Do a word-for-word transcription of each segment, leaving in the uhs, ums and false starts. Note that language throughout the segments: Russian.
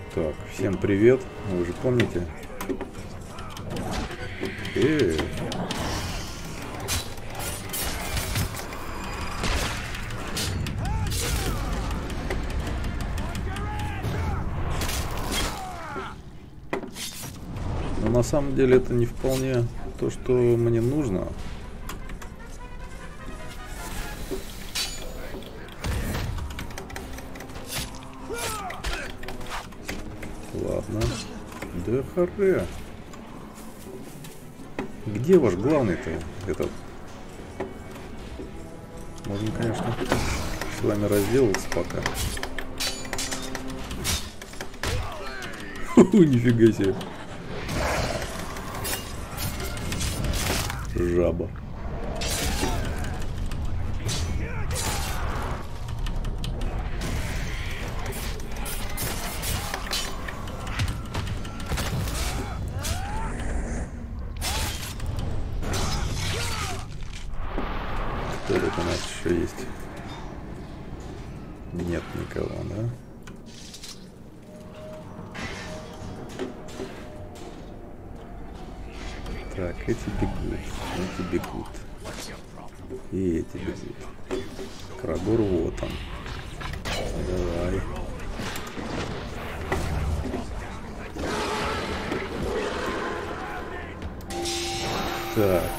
Так, всем привет. Вы же помните? Эй. Но на самом деле это не вполне то, что мне нужно. Ладно. Да харе. Где ваш главный-то этот? Можно, конечно, с вами разделаться пока. Ху-ху, нифига себе. Жаба. Кто тут у нас еще есть? Нет никого, да? Так, эти бегут, эти бегут. И эти бегут. Крагор вот он. Давай. Так.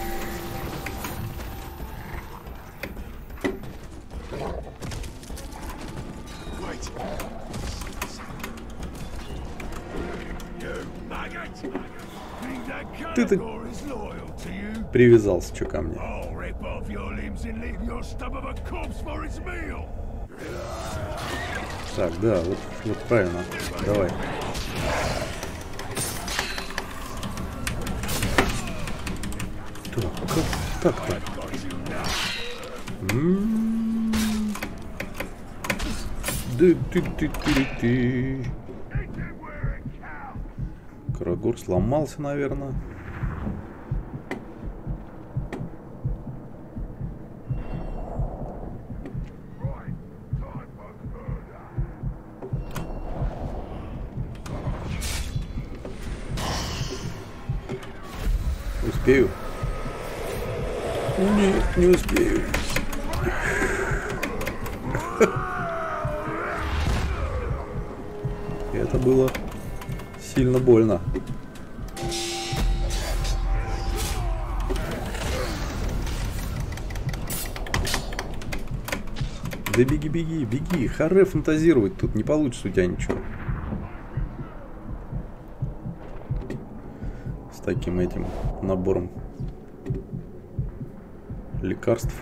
Ты-то привязался, что ко мне? Так, да, вот, вот правильно. Давай. Так, как так-то? Ды-ды-ды-ды-ды. Крагор сломался, наверное. Успею? Нет, не успею. Это было сильно больно. Да беги, беги, беги. Харе фантазировать тут не получится у тебя ничего. С таким этим набором лекарств.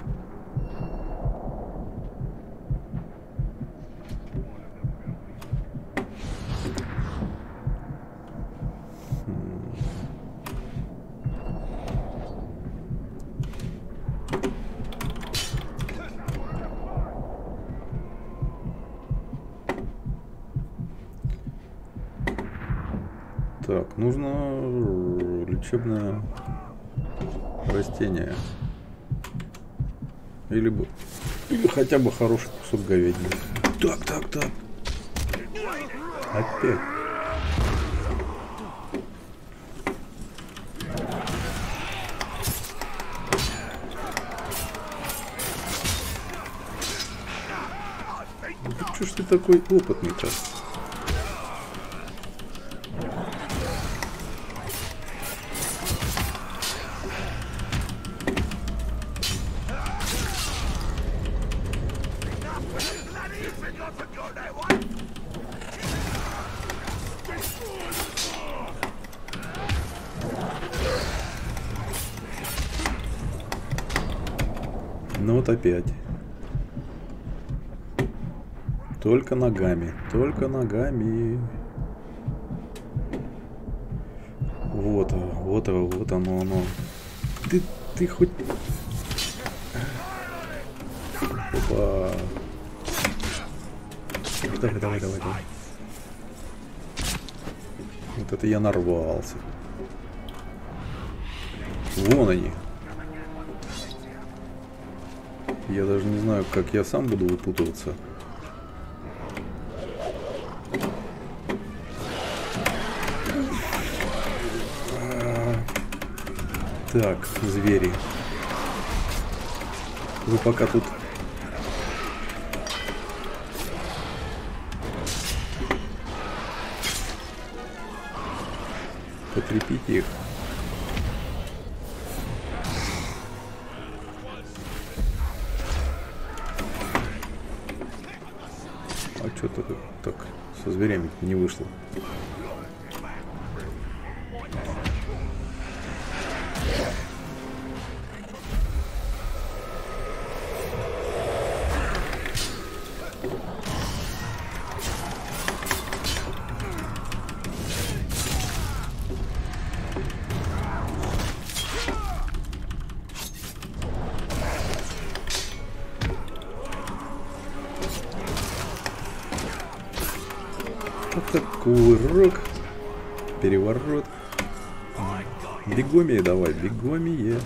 Так, нужно лечебное растение. Или бы, или хотя бы хороший кусок говядины. Так, так, так. Опять. Ну, что ж ты такой опытный-то? Ну вот опять. Только ногами, только ногами. Вот, вот, вот оно, оно. Ты, ты хоть... Опа. Давай, давай, давай, давай. Вот это я нарвался. Вон они. Я даже не знаю, как я сам буду выпутываться. Так, звери. Вы пока тут... Потрепите их. А что-то так со зверями не вышло. Это кувырок, переворот. Бегомия давай, бегомия.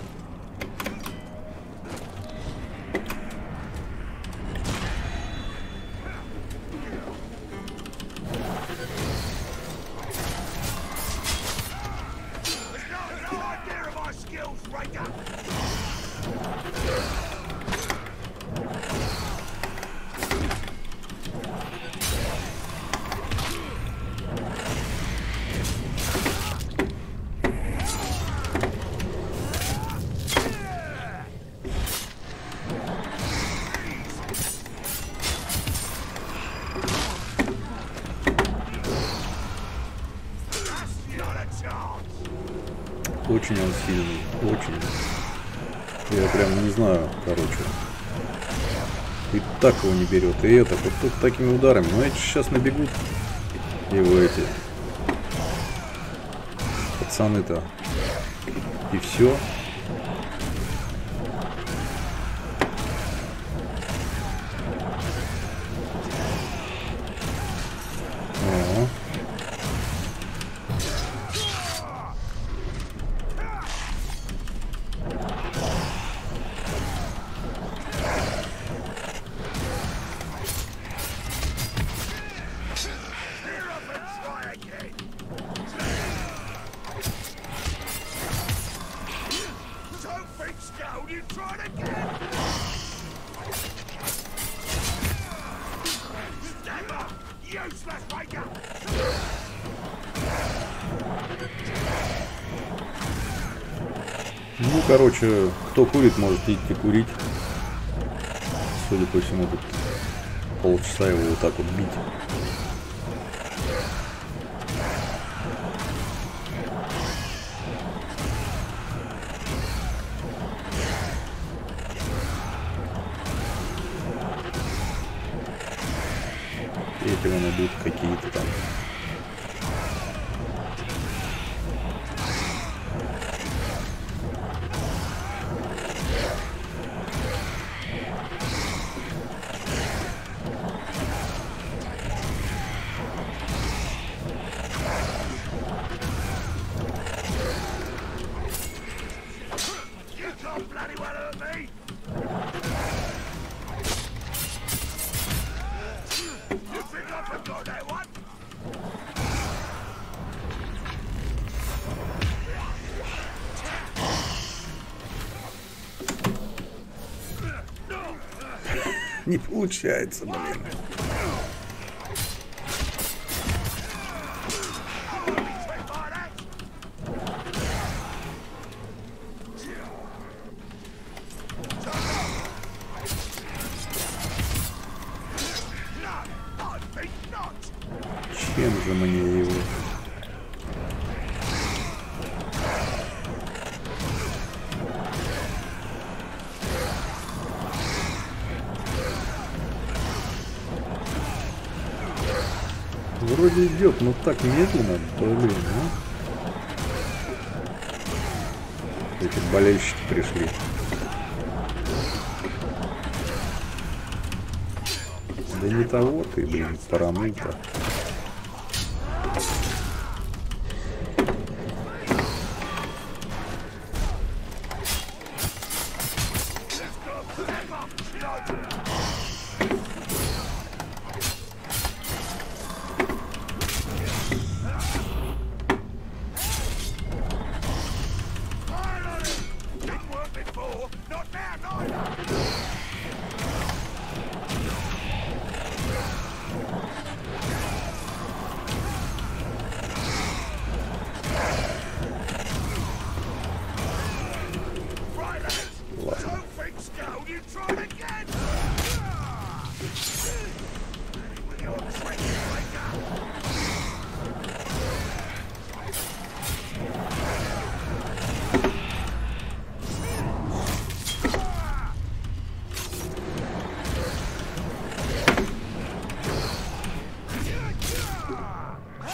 Очень он сильный, очень. Я прям не знаю, короче. И так его не берет, и это, вот тут такими ударами. Но эти сейчас набегут. Его эти пацаны-то. И все. Ну, короче, кто курит, может идти курить. Судя по всему, тут полчаса его вот так вот бить. Эти вон идут какие-то там. Не получается, блин. Чем же мне его? Вроде идет, но так медленно, блин, а? Эти болельщики пришли. Да не того ты, блин, парануй-то.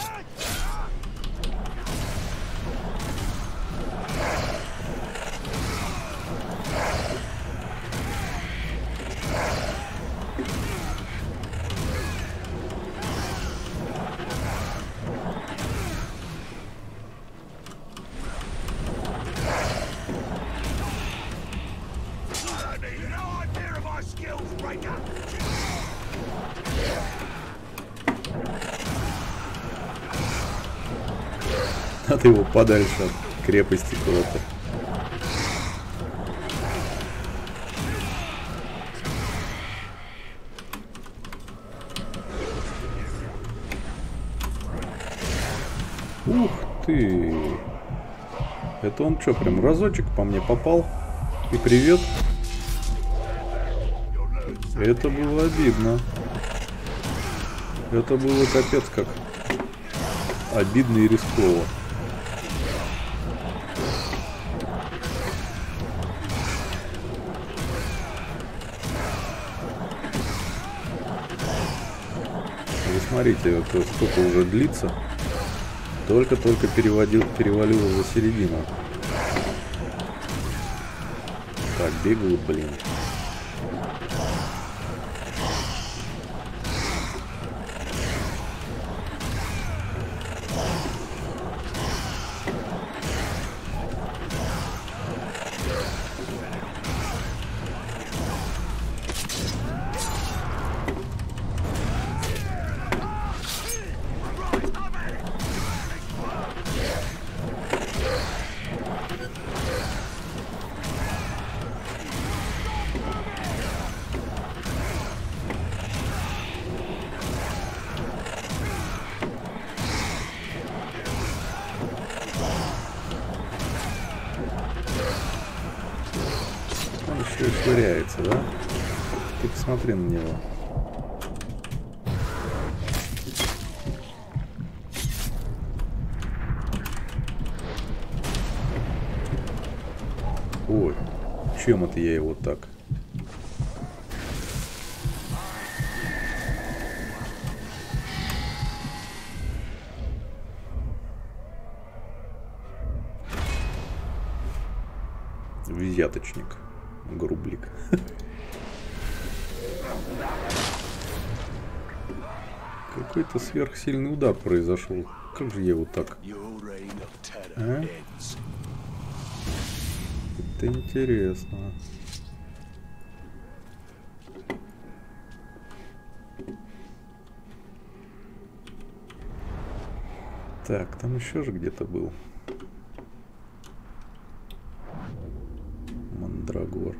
Надо его подальше от крепости куда-то. Ух ты! Это он что, прям разочек по мне попал? И привет. Это было обидно. Это было капец как обидно и рисково. Вы смотрите, это сколько уже длится. Только-только переводил, перевалило за середину. Так, бегают, блин. Швыряется, да? Ты посмотри на него. Ой, чем это я его так? Взяточник. Грублик. Какой-то сверхсильный удар произошел. Как же я его так? А? Это интересно. Так, там еще же где-то был. Мандрагор.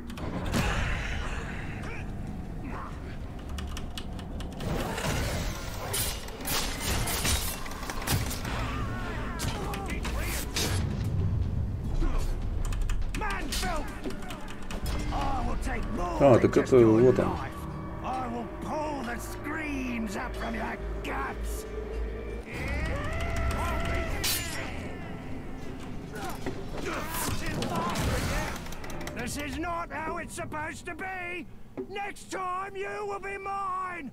А, так это вот он. This is not how it's supposed to be. Next time you will be mine.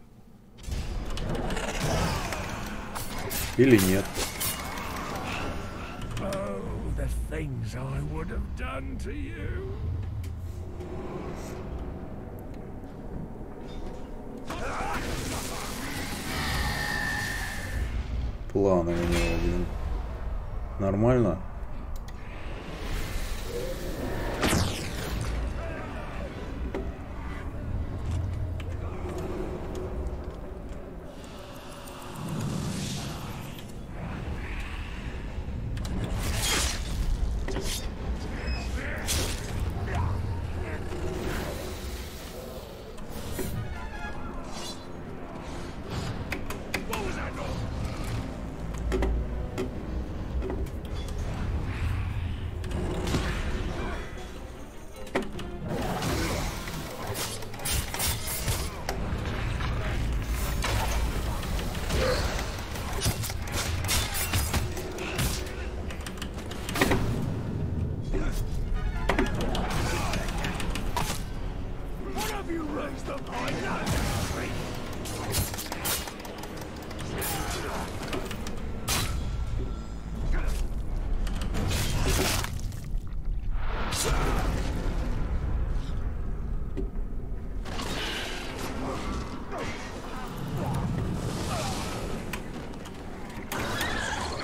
Или нет. Oh, the things I would have done to you. Планы у него, блин. Нормально?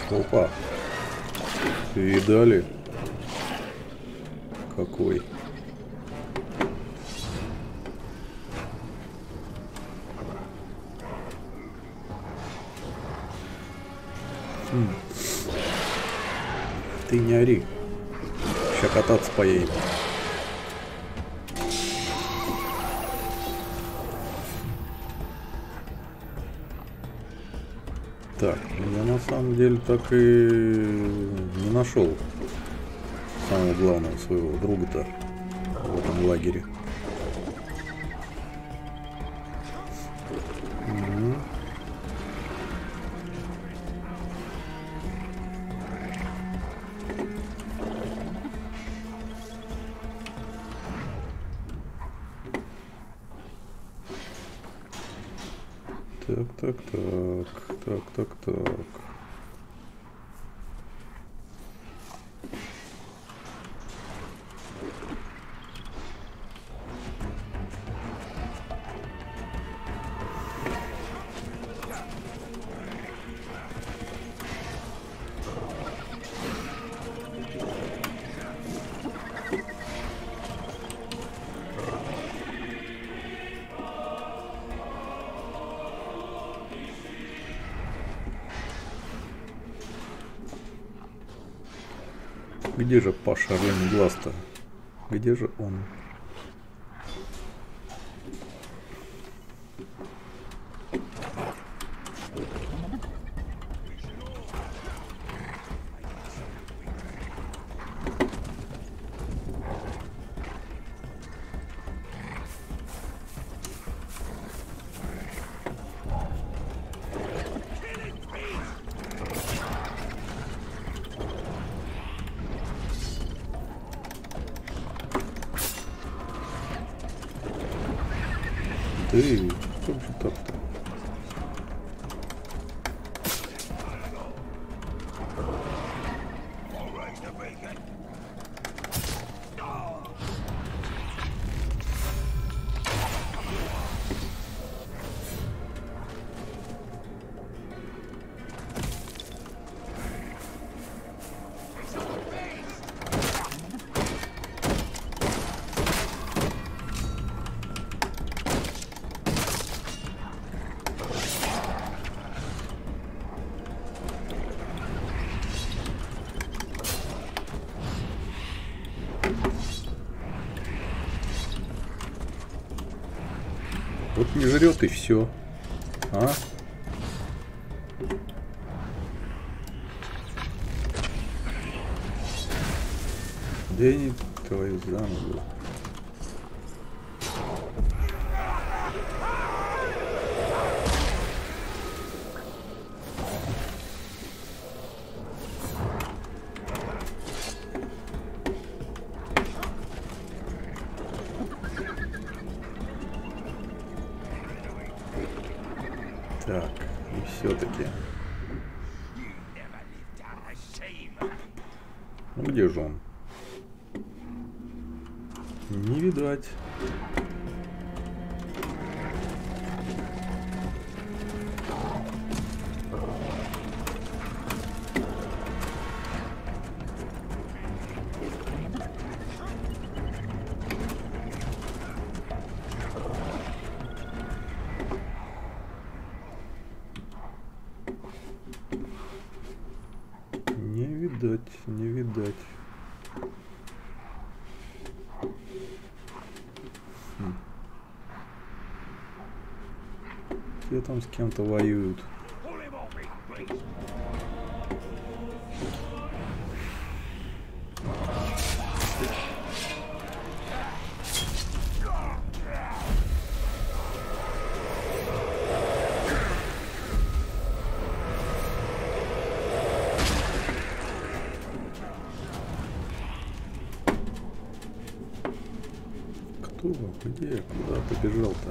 Опа. Видали? Какой? Хм. Ты не ори. Сейчас кататься поедем. Так, я на самом деле так и не нашел самого главного своего друга-то в этом лагере. Угу. Так, так, так, так, так, так. Где же Паша Орлиный Глаз-то? Где же он? Ты, как же так-то? Вот не жрет и все. А? Да не твою замуж. Так, и все-таки. Ну где же он? Не видать. Не видать, не видать. Хм. Те там с кем-то воюют. Где? Куда побежал-то?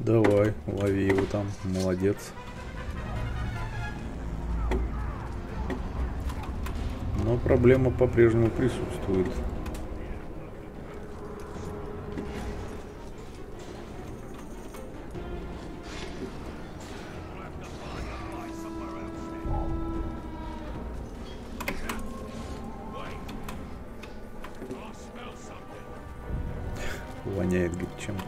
Давай, лови его там, молодец. Но проблема по-прежнему присутствует. Воняет, говорит, чем-то.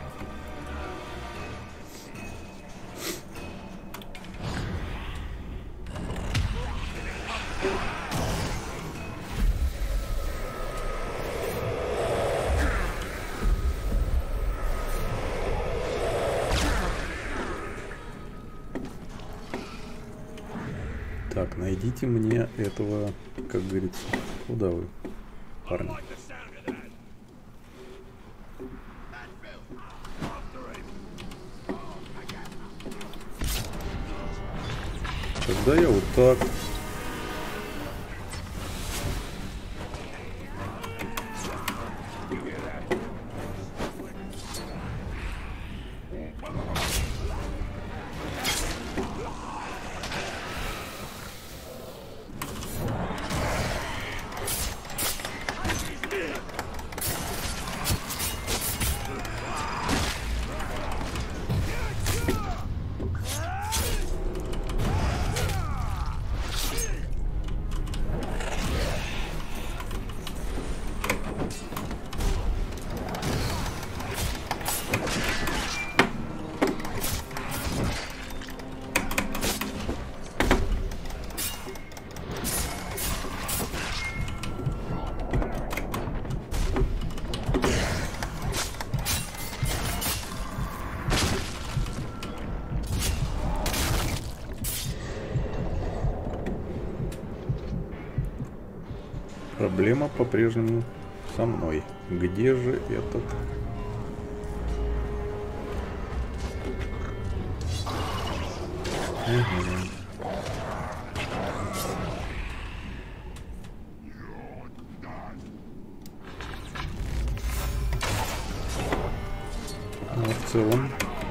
Так, найдите мне этого, как говорится, куда вы, парни? Тогда я вот так. Проблема по-прежнему со мной. Где же этот? Угу. Ну, в целом.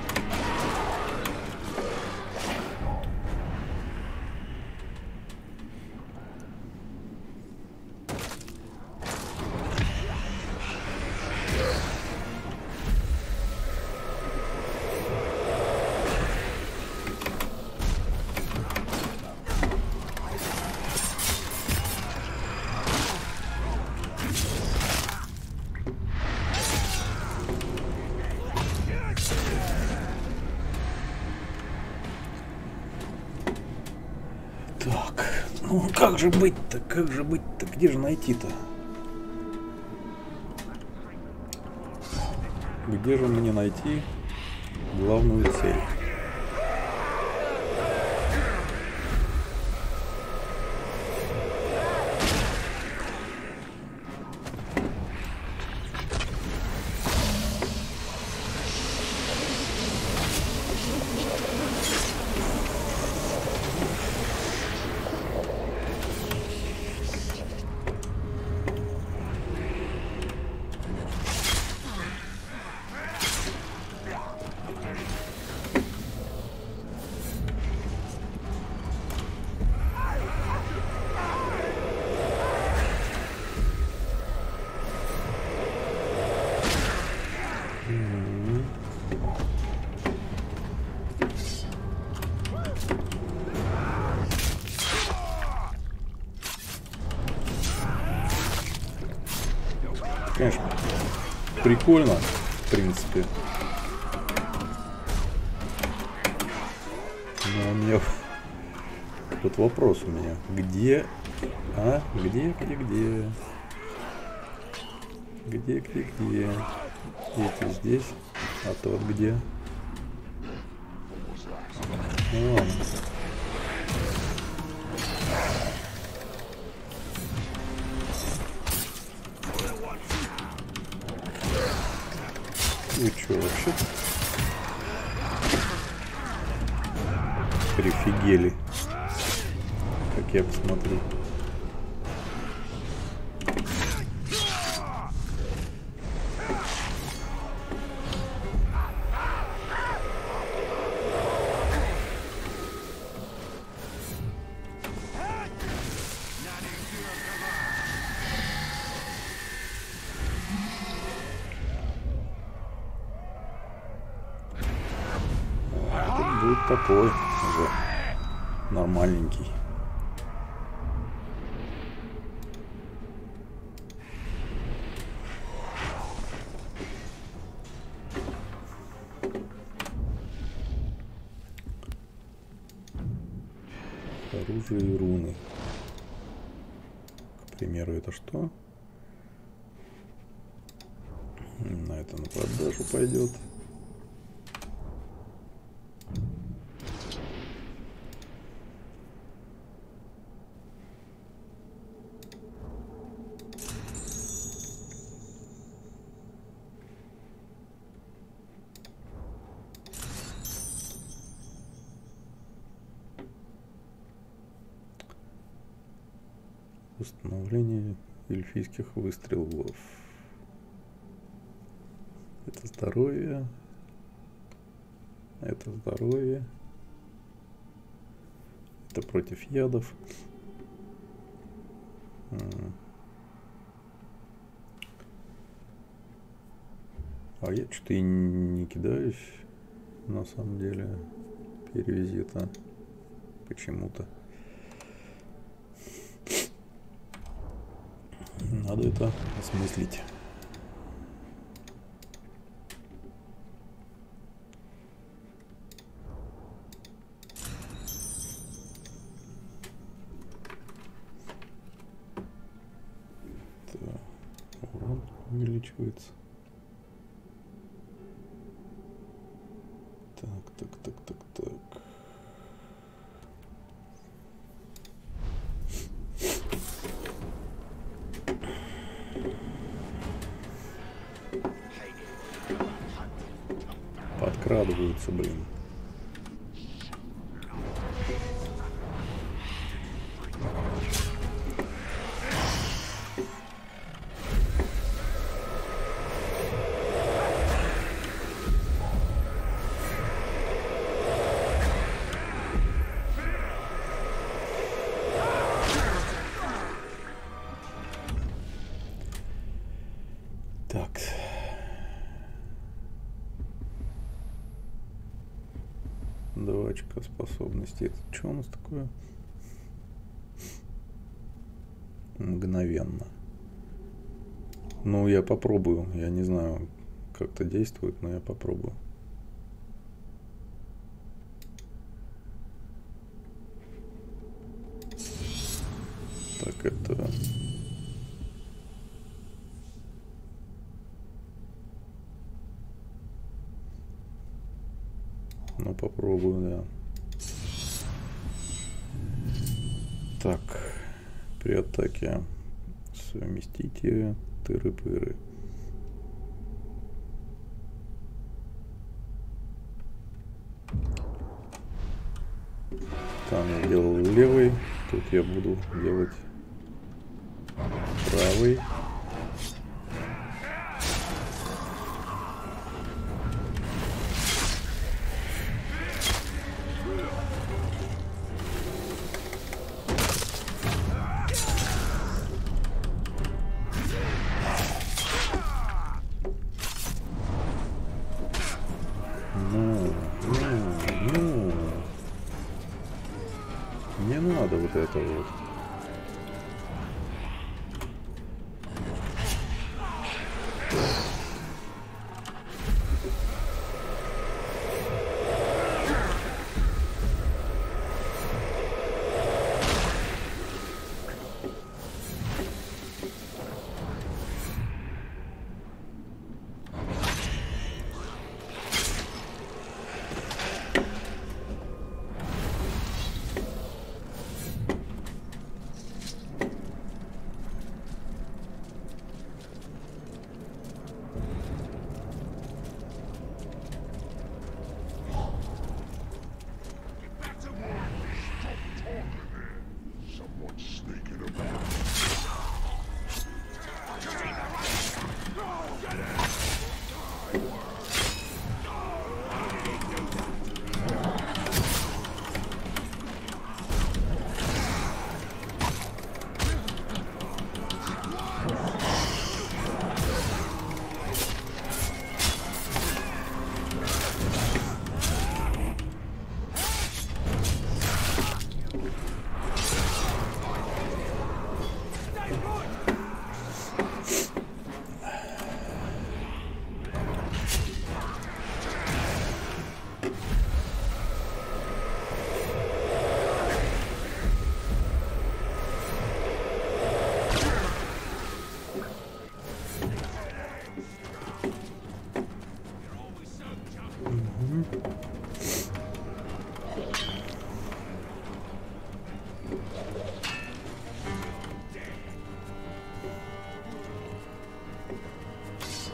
Так, ну как же быть-то, как же быть-то, где же найти-то? Где же мне найти главную цель? Конечно, прикольно, в принципе. Но у меня вот вопрос у меня. Где? А? Где, где, где? Где, где, где? Эти здесь. А тот где? Ну ладно. Вы что, вообще прифигели, как я посмотрю. такой уже нормальненький. Оружие и руны. К примеру, это что? На это на продажу пойдет. Установление эльфийских выстрелов. Это здоровье. Это здоровье. Это против ядов. А я что-то и не кидаюсь, на самом деле, перевизита. Почему-то. Надо это осмыслить. Так, урон увеличивается. Так, так, так, так, так. Подкрадываются, блин. Так. Два очка способностей. Это что у нас такое? Мгновенно. Ну, я попробую. Я не знаю, как это действует, но я попробую. Так, это... Ну, попробую, да. Так, при атаке совместите тыры-пыры. Там я делал левый, тут я буду делать правый. Не надо вот это вот.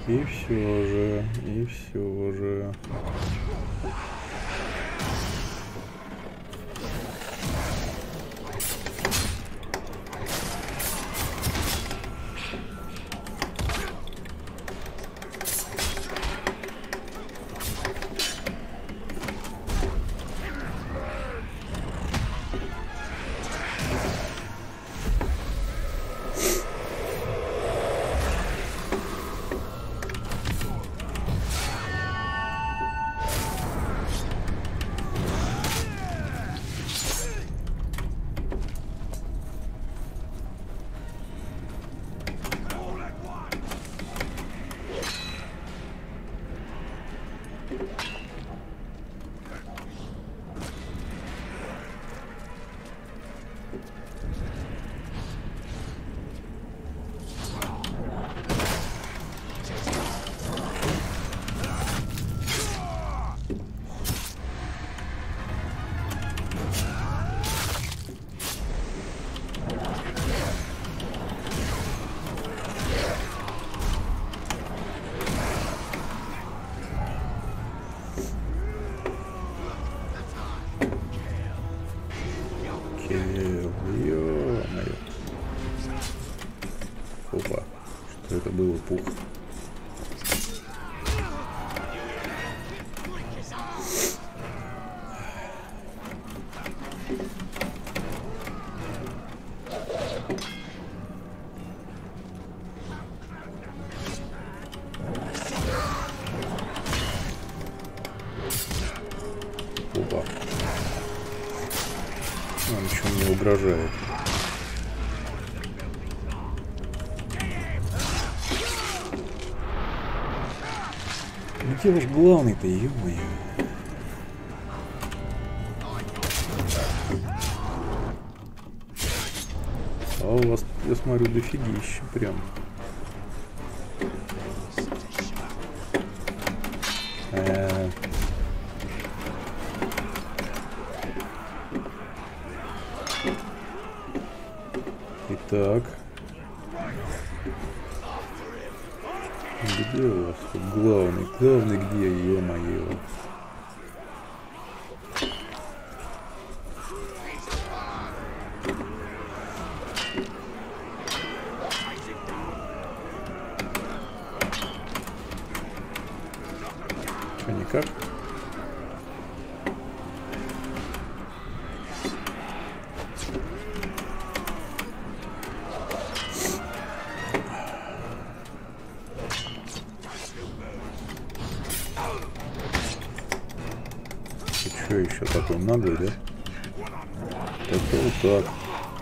И все же, и все же. Ё-моё. Опа, что это было, пух? Опа. А, ничего не угрожает. Где ваш главный-то, ё-моё? А у вас, я смотрю, дофигища прям. Э -э Итак. Где у вас тут главный? Главный где, ё-моё? Что, никак? Что еще такой наглый, да? Это вот так.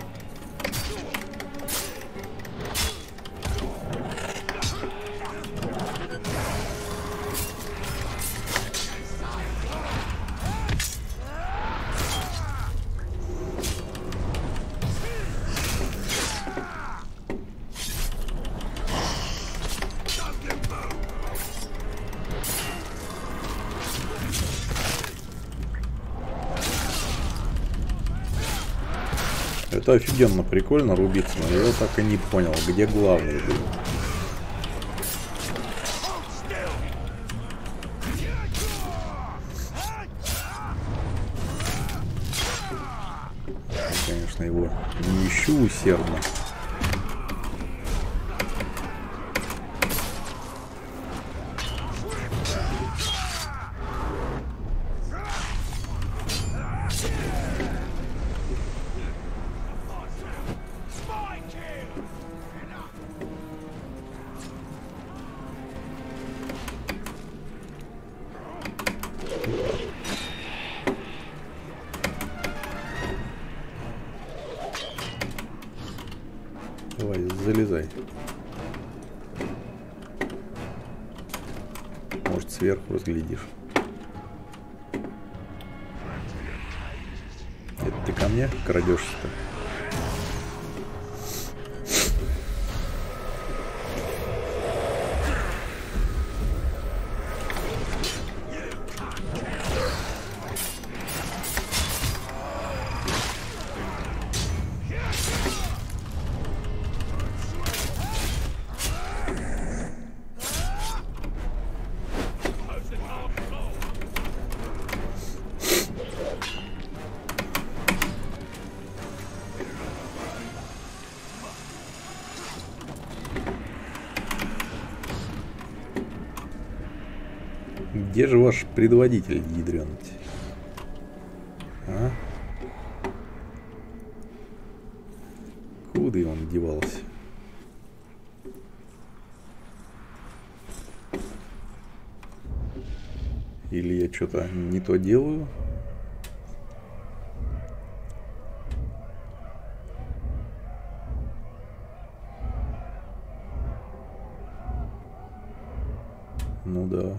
Это офигенно прикольно рубиться, но я так и не понял, где главный был. Я, конечно, его не ищу усердно. Давай, залезай. Может, сверху разглядишь. Это ты ко мне крадешься-то? Где же ваш предводитель, ядрёнуть? А? Куда он девался? Или я что-то не то делаю? Ну да.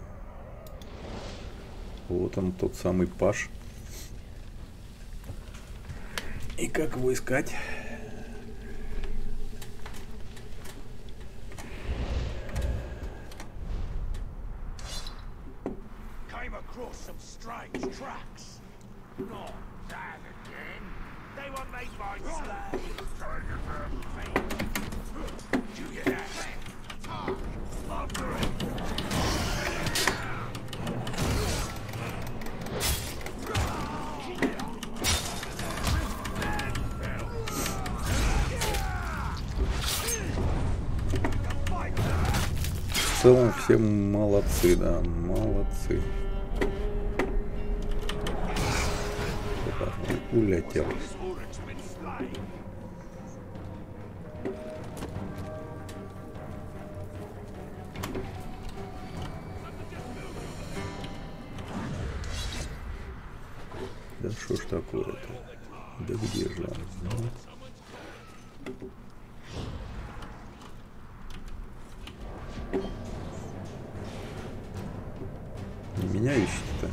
Вот он, тот самый Паш. И как его искать? Came across some strange tracks. Not that again. They were made by slaves. Do you hear that? After it. В целом все молодцы, да, молодцы. Опа, улетел. Да что ж такое-то? Да где же он? Ну. Меня ищет-то.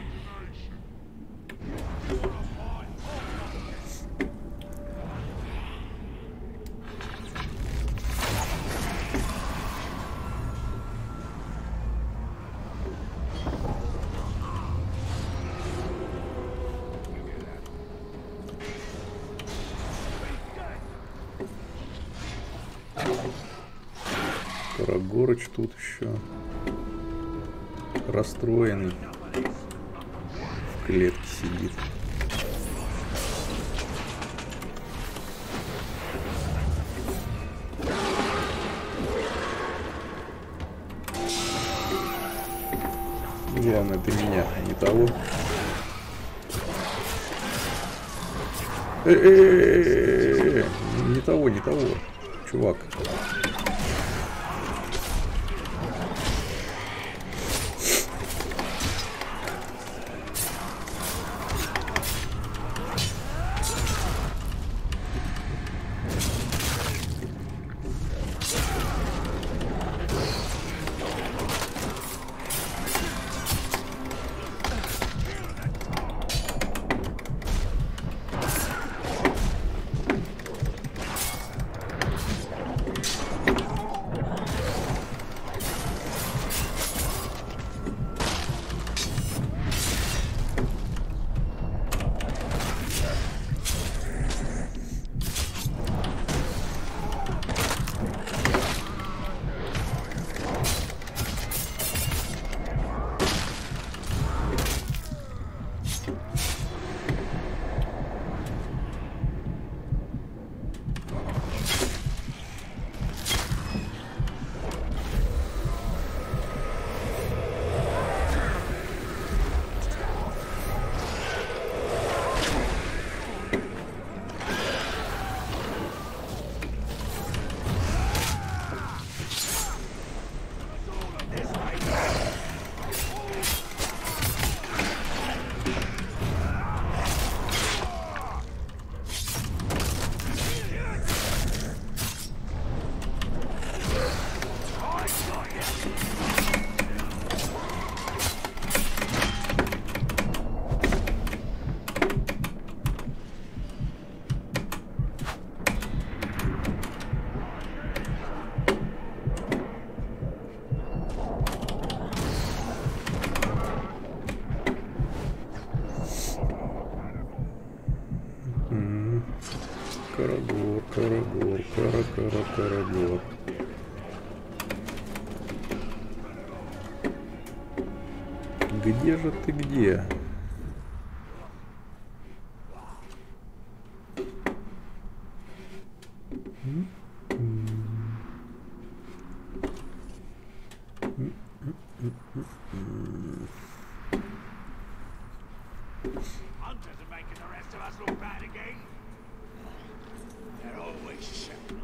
Карагорыч тут еще расстроенный, в клетке сидит. Главное, ты меня, не того. Э-э-э-э-э-э! Не того, не того, чувак. Карагор, Карагор, Кара, Кара, Карагор. Где же ты, где? Hunters are making the rest of us look bad again. They're always shouting.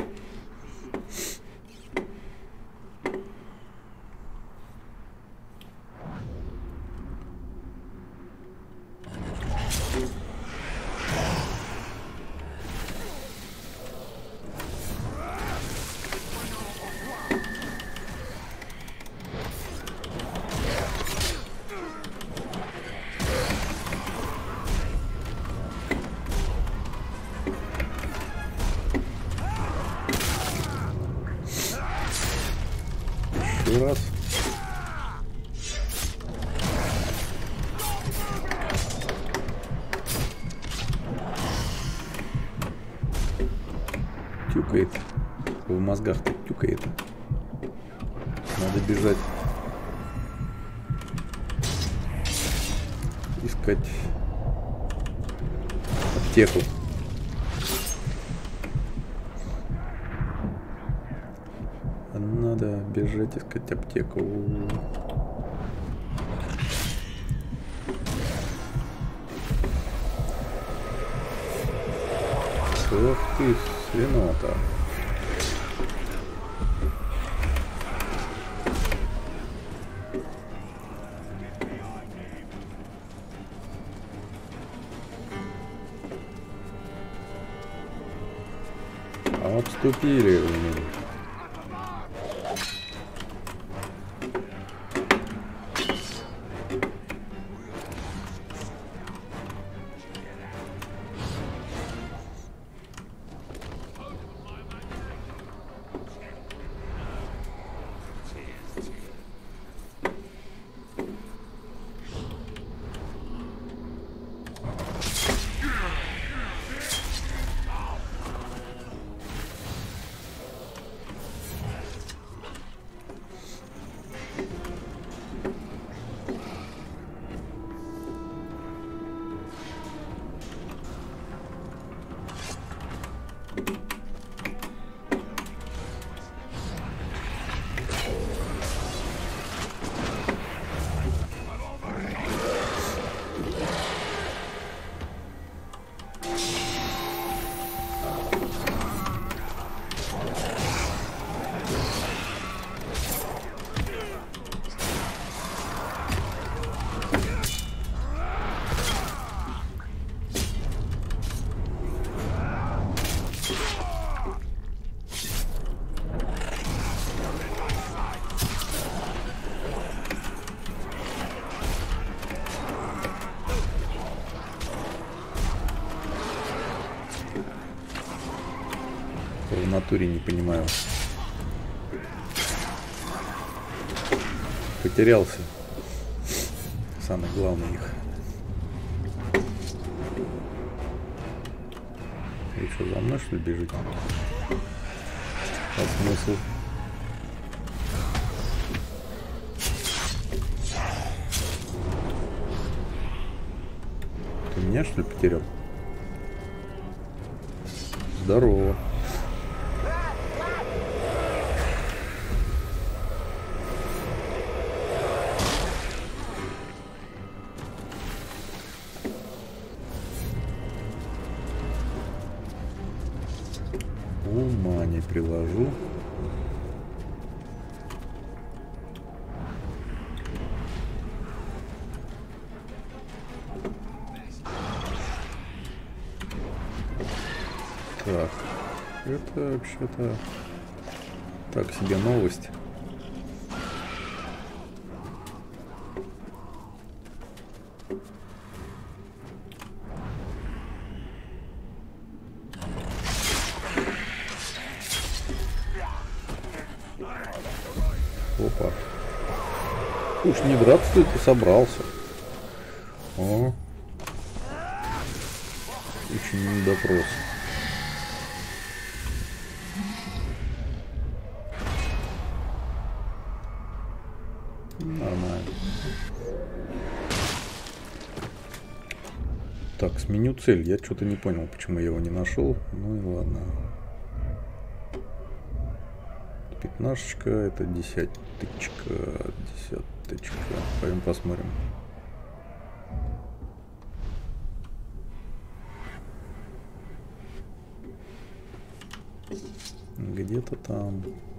Раз. Тюкает. В мозгах-то тюкает. Надо бежать. Искать аптеку. Надо бежать искать аптеку. Ох ты, свинота. Обступили у него. В натуре не понимаю. Потерялся. Самый главный их. И что, за мной что ли бежит? А смысл? Ты меня что ли потерял? Здорово. Ума не приложу. Так, это вообще-то так себе новость. Опа. Уж не драться ты собрался. О. Очень допрос. Нормально. Так, сменю цель. Я что-то не понял, почему я его не нашел. Ну и ладно. пятнашечка, это десяточка, десяточка. Пойдем посмотрим. Где-то там.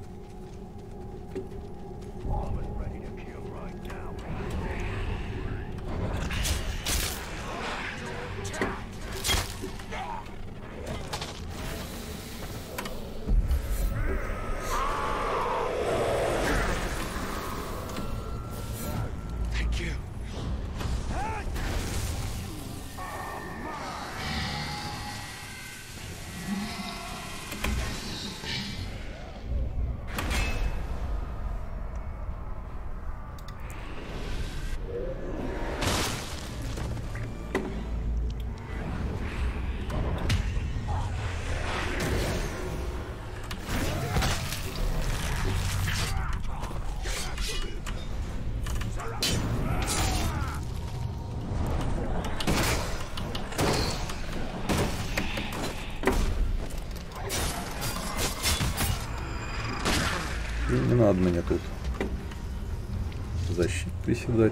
Не надо мне тут защиту приседать.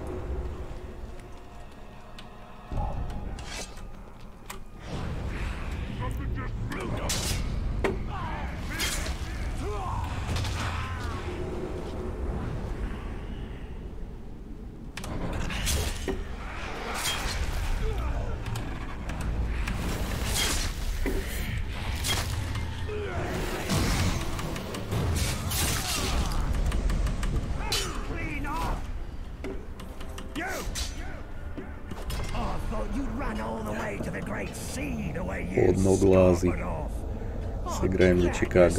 Одноглазый. Сыграем на Чикаго.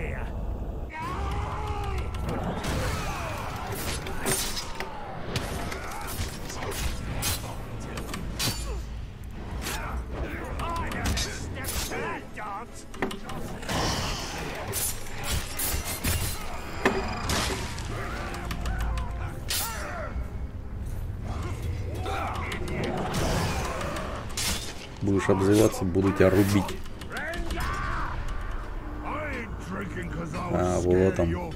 Будешь обзываться, буду тебя рубить. А, вот он.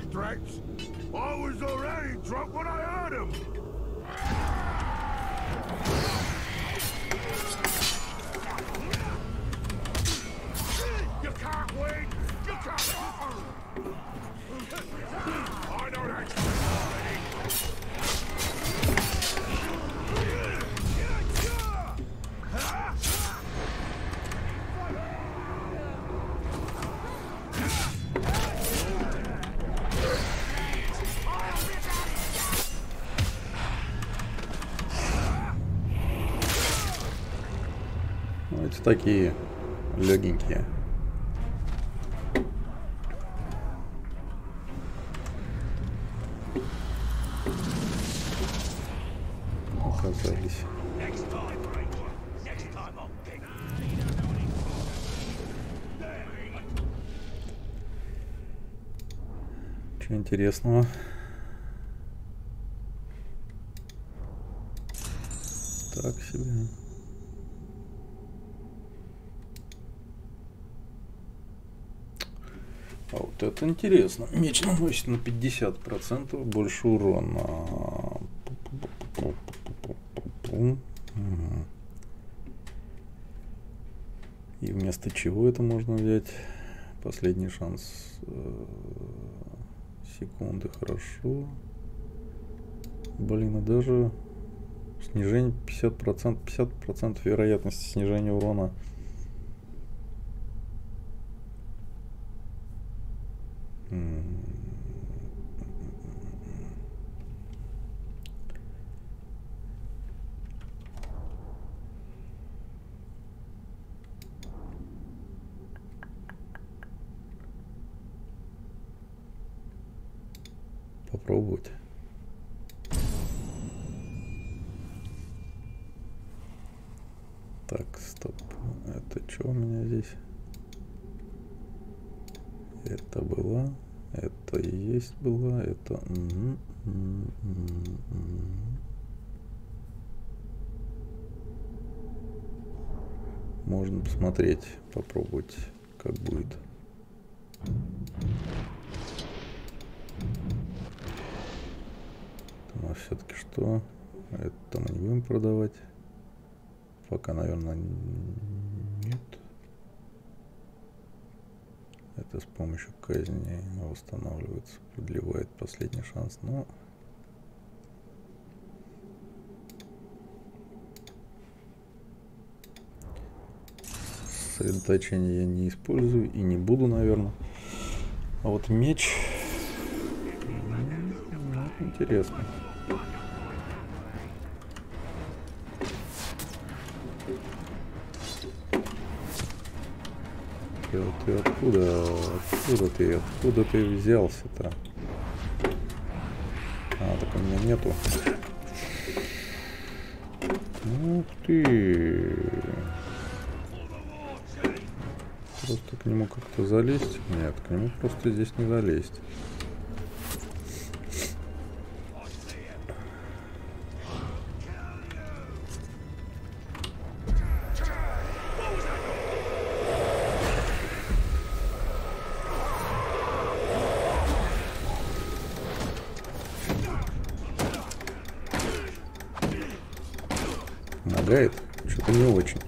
Эти такие легенькие. Оказались. Чего интересного? Так себе. А вот это интересно. Меч наносит на пятьдесят процентов больше урона. И вместо чего это можно взять? Последний шанс. Секунды, хорошо. Блин, а даже снижение пятьдесят процентов, пятьдесят процентов вероятности снижения урона. Попробовать. Так, стоп. Это что у меня здесь? Это была, это и есть была, это... Можно посмотреть, попробовать, как будет. все-таки что? Это мы не будем продавать. Пока, наверное, нет. Это с помощью казни восстанавливается, продлевает последний шанс. Но сосредоточение я не использую и не буду, наверное. А вот меч, ну, интересно. Ты, ты откуда, откуда ты, откуда ты взялся-то? А, так у меня нету. Ух ты! Просто к нему как-то залезть? Нет, к нему просто здесь не залезть. Помогает? Что-то не очень.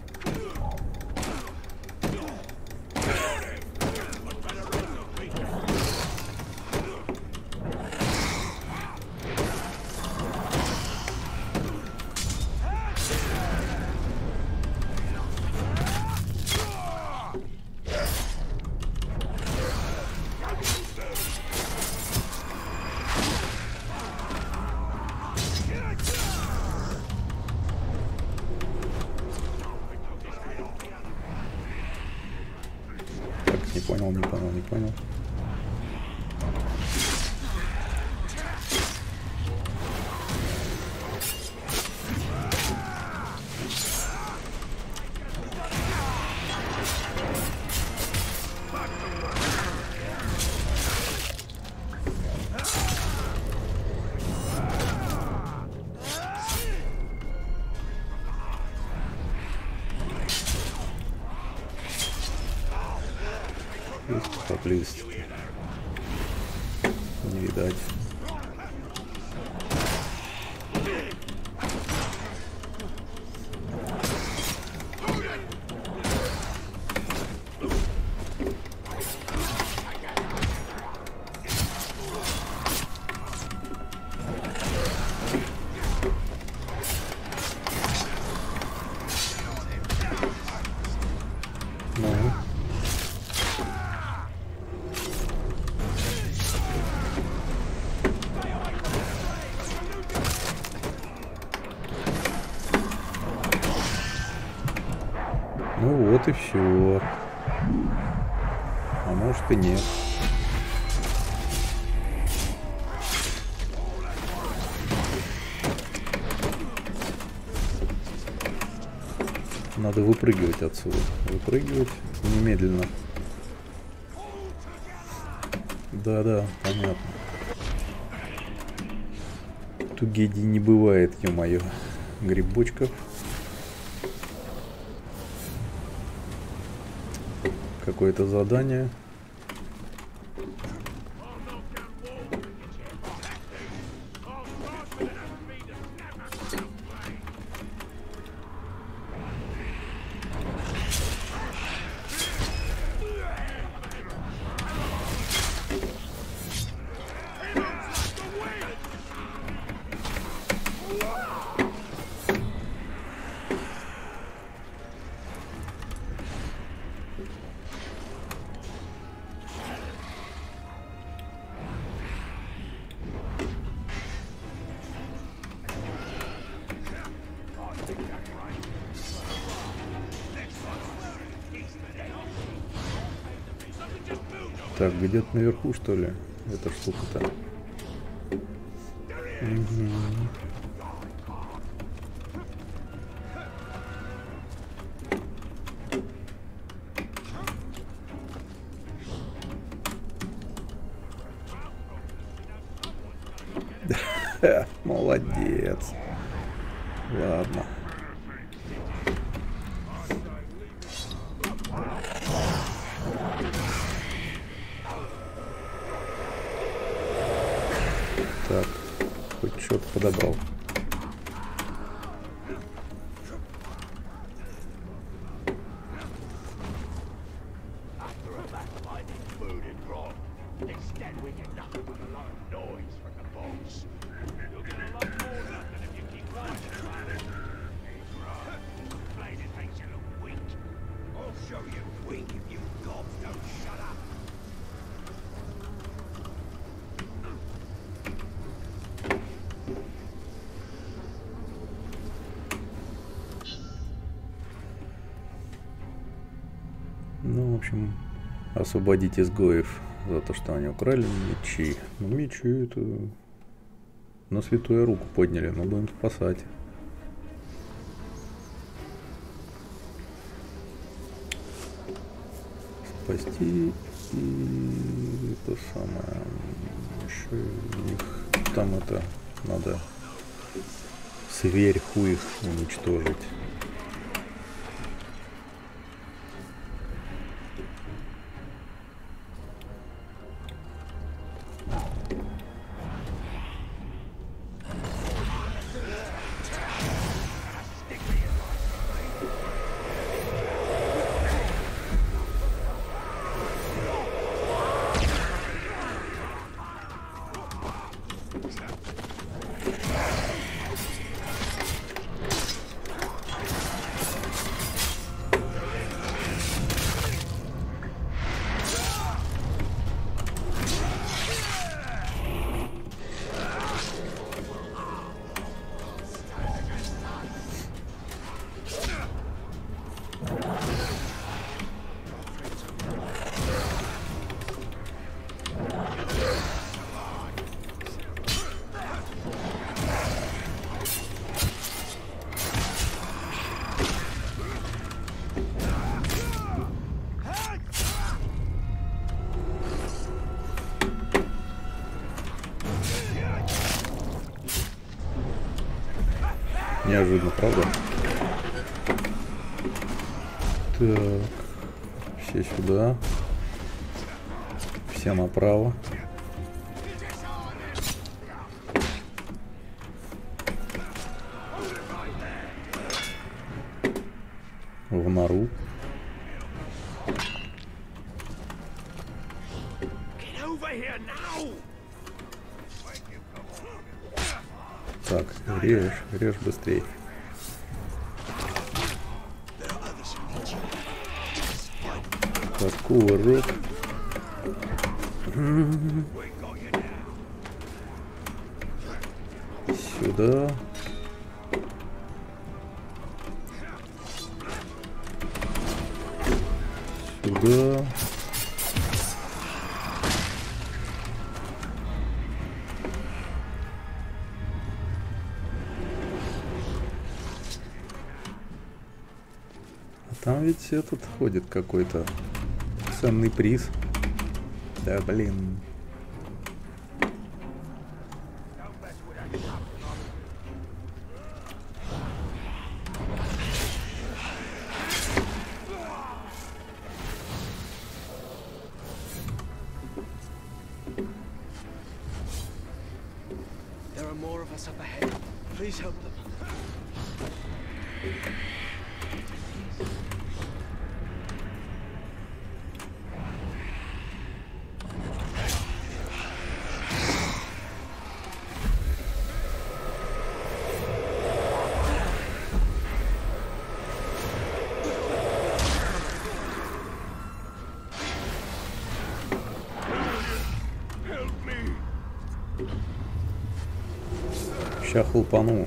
Не понял, не понял, не понял. Поблизости не видать. Ну. Ну вот и все. А может и нет. Надо выпрыгивать отсюда. Выпрыгивать немедленно. Да-да, понятно. Тугеди не бывает, ё-моё. Грибочков. Какое-то задание. Так, где-то наверху, что ли, эта штука-то? Угу. Молодец. Ладно. Так, хоть Что-то подобрал. Ну, в общем, освободить изгоев за то, что они украли мечи. Ну, мечи это на святую руку подняли, но будем спасать. Спасти и это самое. Еще у них там это надо сверху их уничтожить. Неожиданно, правда? Так, все сюда, все направо. В нору. Так, режь, режь быстрее. Так, кувырок. Сюда. Сюда. Там ведь этот ходит какой-то ценный приз. Да блин. There are more of us up ahead. Please help them. Ща хлопану.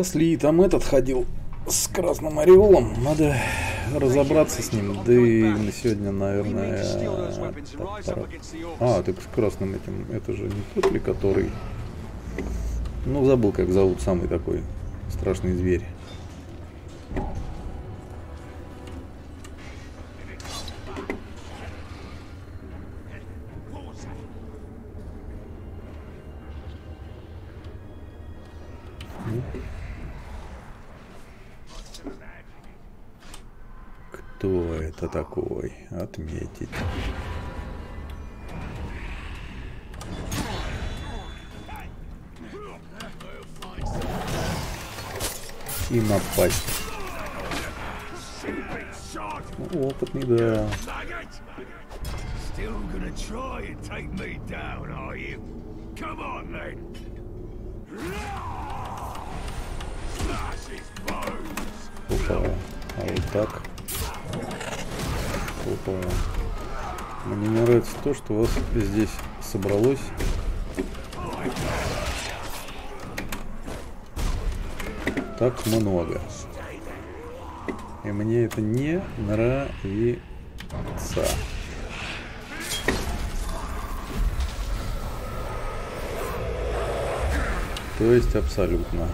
спасли. Там этот ходил с красным ореолом. Надо разобраться с ним. Да и на сегодня, наверное... Пора. А, так с красным этим. Это же не тот ли, который... Ну, забыл, как зовут самый такой страшный зверь. Кто это такой? Отметить. И напасть. Ну, опытный, да. Опа, а вот так. Опа. Мне не нравится то, что у вас здесь собралось. Так много. И мне это не нравится. То есть абсолютно.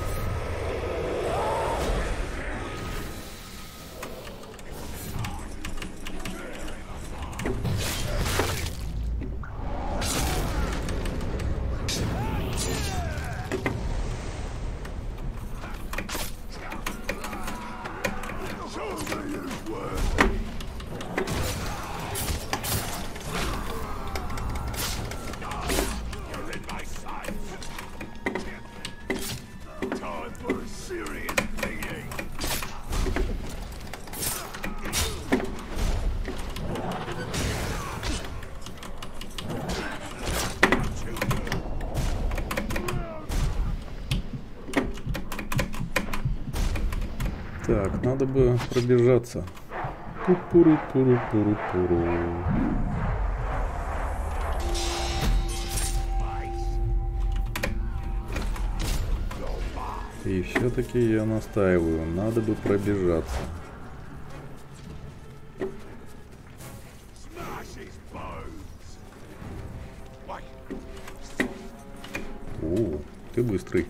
Так, надо бы пробежаться. Пу-пуру-пуру-пуру-пуру. И все-таки я настаиваю, надо бы пробежаться. О, ты быстрый.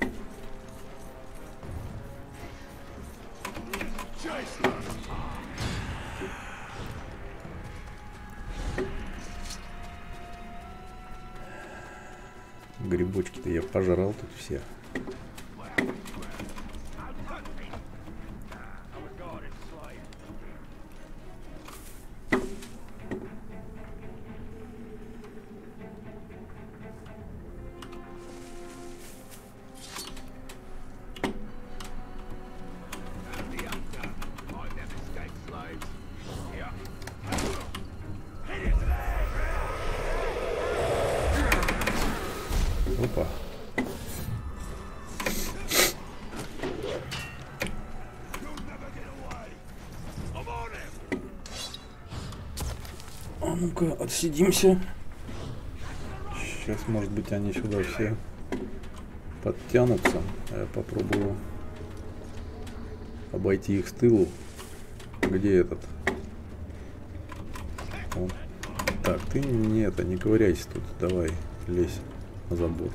Грибочки-то я пожрал тут все. Опа. А ну-ка, отсидимся. Сейчас, может быть, они сюда все подтянутся. Я попробую обойти их с тылу. Где этот? Он. Так, ты не это, не ковыряйся тут. Давай, лезь на забор.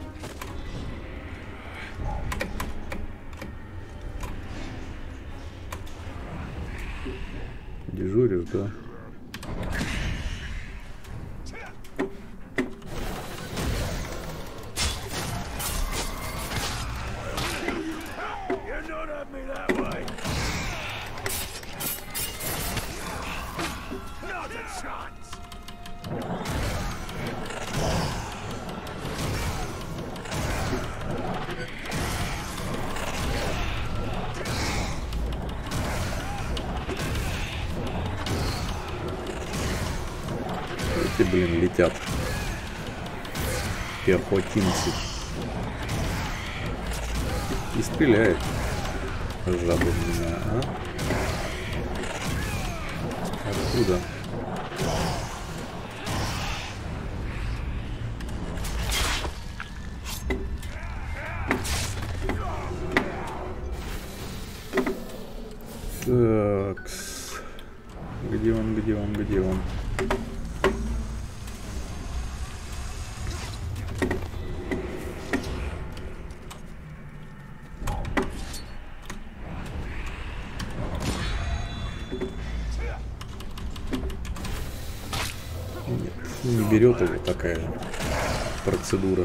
Дежуришь, да? Эти, блин, летят. Пехотинцы. И стреляет. Жабы меня, а? Откуда? Так. Где он, где он, где он? Нет, не берет его такая процедура.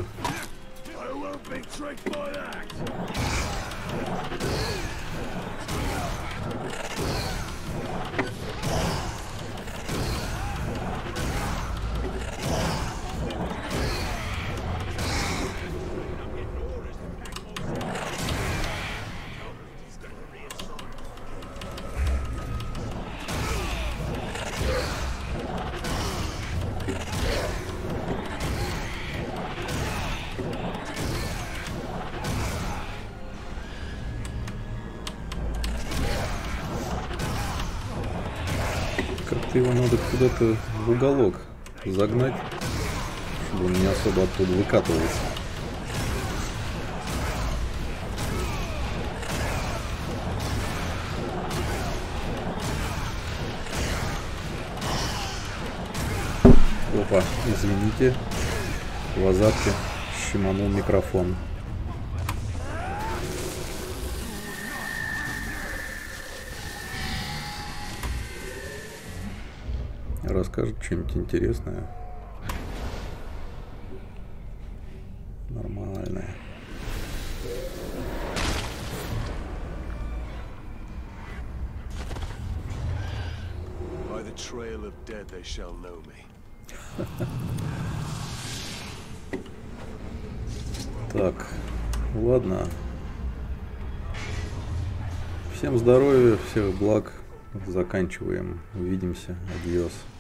Как-то его надо куда-то в уголок загнать, чтобы он не особо оттуда выкатывался. Опа, извините, в азарте щеманул микрофон. Расскажет что-нибудь интересное. Нормальное. By the trail of dead they shall know me. Так, ладно. Всем здоровья, всех благ. Заканчиваем. Увидимся. Адьос.